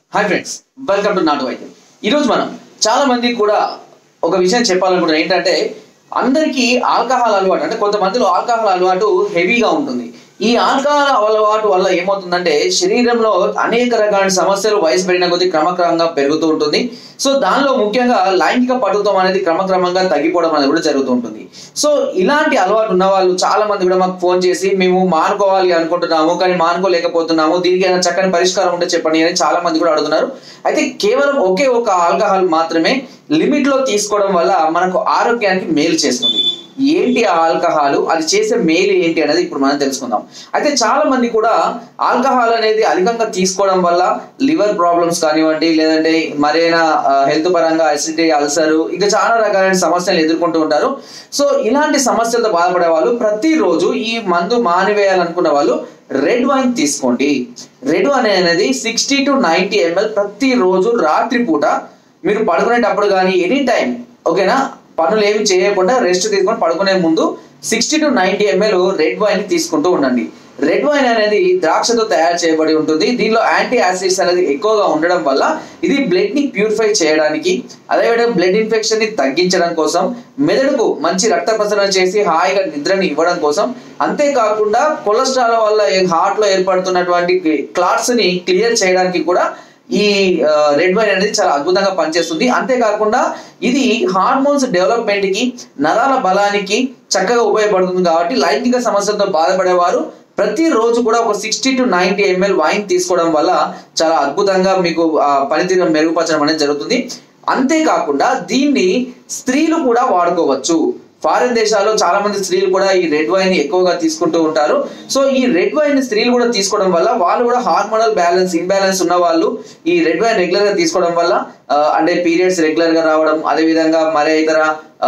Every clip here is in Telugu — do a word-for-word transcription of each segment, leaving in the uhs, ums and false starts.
హాయ్ ఫ్రెండ్స్, వెల్కమ్ టు నాటు వైద్యం. ఈరోజు మనం చాలా మందికి కూడా ఒక విషయం చెప్పాలనుకుంటున్నాం. ఏంటంటే అందరికీ ఆల్కహాల్ అలవాటు, అంటే కొంతమందిలో ఆల్కహాల్ అలవాటు హెవీగా ఉంటుంది. ఈ ఆల్కహాల్ అలవాటు వల్ల ఏమవుతుందంటే శరీరంలో అనేక రకాల సమస్యలు వయసు పెరిగిన కొద్దీ క్రమక్రమంగా పెరుగుతూ ఉంటుంది. సో దానిలో ముఖ్యంగా లైంగిక పటుత్వం అనేది క్రమక్రమంగా తగ్గిపోవడం అనేది కూడా జరుగుతూ ఉంటుంది. సో ఇలాంటి అలవాటు ఉన్న వాళ్ళు చాలా మంది కూడా మాకు ఫోన్ చేసి మేము మానుకోవాలి అనుకుంటున్నాము కానీ మానుకోలేకపోతున్నాము, దీనికి ఏదైనా చక్కని పరిష్కారం ఉంటే చెప్పండి అని చాలా మంది కూడా అడుగుతున్నారు. అయితే కేవలం ఒకే ఒక ఆల్కహాల్ మాత్రమే లిమిట్ లో తీసుకోవడం వల్ల మనకు ఆరోగ్యానికి మేలు చేస్తుంది. ఏంటి ఆ ఆల్కహాల్, అది చేసే మేలు ఏంటి అనేది ఇప్పుడు మనం తెలుసుకుందాం. అయితే చాలా మంది కూడా ఆల్కహాల్ అనేది అధికంగా తీసుకోవడం వల్ల లివర్ ప్రాబ్లమ్స్ కానివ్వండి, లేదంటే మరైనా హెల్త్ పరంగా అసిడిటీ, అల్సర్, ఇంకా చాలా రకాలైన సమస్యలు ఎదుర్కొంటూ ఉంటారు. సో ఇలాంటి సమస్యలతో బాధపడే వాళ్ళు ప్రతిరోజు ఈ మందు మానివేయాలనుకున్న వాళ్ళు రెడ్ వైన్ తీసుకోండి. రెడ్ వైన్ అనేది సిక్స్టీ టు నైన్టీ ఎంఎల్ ప్రతిరోజు రాత్రి పూట మీరు పడుకునేటప్పుడు కానీ ఎనీ టైం, ఓకేనా, పనులు ఏమి చేయకుండా రెస్ట్ తీసుకొని పడుకునే ముందు sixty to ninety ML red wine తీసుకుంటూ ఉండండి. రెడ్ వైన్ అనేది ద్రాక్షతో తయారు చేయబడి ఉంటుంది. దీనిలో యాంటీ యాసిడ్స్ అనేది ఎక్కువగా ఉండడం వల్ల ఇది బ్లడ్ ని ప్యూరిఫై చేయడానికి, అదేవిధంగా బ్లడ్ ఇన్ఫెక్షన్ ని తగ్గించడం కోసం, మెదడుకు మంచి రక్త ప్రసరణ చేసి హాయిగా నిద్రని ఇవ్వడం కోసం, అంతేకాకుండా కొలెస్ట్రాల్ వల్ల హార్ట్ లో ఏర్పడుతున్నటువంటి క్లాట్స్ ని క్లియర్ చేయడానికి కూడా ఈ రెడ్ వైన్ అనేది చాలా అద్భుతంగా పనిచేస్తుంది. అంతేకాకుండా ఇది హార్మోన్స్ డెవలప్మెంట్ కి, నరాల బలానికి చక్కగా ఉపయోగపడుతుంది. కాబట్టి లైంగిక సమస్యలతో బాధపడేవారు ప్రతిరోజు కూడా ఒక sixty to ninety ML wine తీసుకోవడం వల్ల చాలా అద్భుతంగా మీకు పనితీరు మెరుగుపరచడం అనేది జరుగుతుంది. అంతేకాకుండా దీన్ని స్త్రీలు కూడా వాడుకోవచ్చు. ఫారిన్ దేశాల్లో చాలా మంది స్త్రీలు కూడా ఈ రెడ్ వైన్ ఎక్కువగా తీసుకుంటూ ఉంటారు. సో ఈ రెడ్ వైన్ స్త్రీలు కూడా తీసుకోవడం వల్ల వాళ్ళు కూడా హార్మోనల్ బ్యాలెన్స్ ఇంబ్యాలెన్స్ ఉన్న వాళ్ళు ఈ రెడ్ వైన్ రెగ్యులర్ గా తీసుకోవడం వల్ల అంటే పీరియడ్స్ రెగ్యులర్ గా రావడం, అదేవిధంగా మరే ఇతర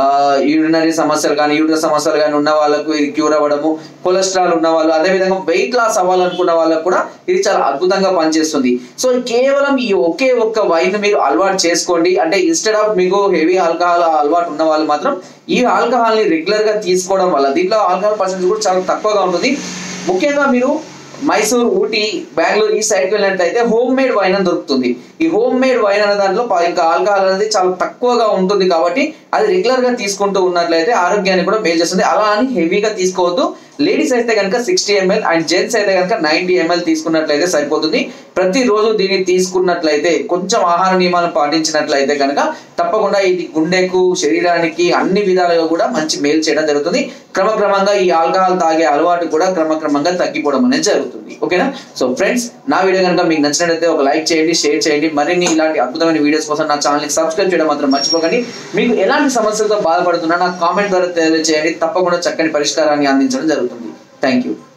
యూరినరీ సమస్యలు కానీ యూరినరీ సమస్యలు కానీ ఉన్న వాళ్ళకు ఇది క్యూర్ అవ్వడము, కొలెస్ట్రాల్ ఉన్న వాళ్ళు, అదేవిధంగా వెయిట్ లాస్ అవ్వాలనుకున్న వాళ్ళకు కూడా ఇది చాలా అద్భుతంగా పనిచేస్తుంది. సో కేవలం ఈ ఒకే ఒక్క వైన్ మీరు అలవాటు చేసుకోండి. అంటే ఇన్స్టెడ్ ఆఫ్ మీకు హెవీ ఆల్కహాల్ అలవాటు ఉన్న వాళ్ళు మాత్రం ఈ ఆల్కహాల్ ని రెగ్యులర్ గా తీసుకోవడం వల్ల దీంట్లో ఆల్కహాల్ పర్సెంటేజ్ కూడా చాలా తక్కువగా ఉంటుంది. ముఖ్యంగా మీరు మైసూర్, ఊటీ, బెంగళూరు ఈ సైడ్కి వెళ్ళినట్లయితే హోమ్ మేడ్ వైన్ అని దొరుకుతుంది. ఈ హోమ్ మేడ్ వైన్ అనే దాంట్లో ఇంకా ఆల్కహాల్ అనేది చాలా తక్కువగా ఉంటుంది. కాబట్టి అది రెగ్యులర్ గా తీసుకుంటూ ఉన్నట్లయితే ఆరోగ్యాన్ని కూడా మేలు చేస్తుంది. అలా అని హెవీగా తీసుకోవద్దు. లేడీస్ అయితే కనుక సిక్స్టీ ఎంఎల్ అండ్ జెంట్స్ అయితే కనుక నైన్టీ ఎంఎల్ తీసుకున్నట్లయితే సరిపోతుంది. ప్రతిరోజు దీన్ని తీసుకున్నట్లయితే, కొంచెం ఆహార నియమాలను పాటించినట్లయితే కనుక తప్పకుండా ఇది గుండెకు, శరీరానికి అన్ని విధాలుగా కూడా మంచి మేలు చేయడం జరుగుతుంది. క్రమక్రమంగా ఈ ఆల్కహాల్ తాగే అలవాటు కూడా క్రమక్రమంగా తగ్గిపోవడం అనేది జరుగుతుంది. ఓకేనా? సో ఫ్రెండ్స్, నా వీడియో కనుక మీకు నచ్చినట్లయితే ఒక లైక్ చేయండి, షేర్ చేయండి. మరిన్ని ఇలాంటి అద్భుతమైన వీడియోస్ కోసం నా ఛానల్ ని సబ్స్క్రైబ్ చేయడం మాత్రం మర్చిపోకండి. మీకు ఎలాంటి సమస్యలతో బాధపడుతున్నా నాకు కామెంట్ ద్వారా తెలియజేయండి. తప్పకుండా చక్కని పరిష్కారాన్ని అందించడం జరుగుతుంది. Thank you.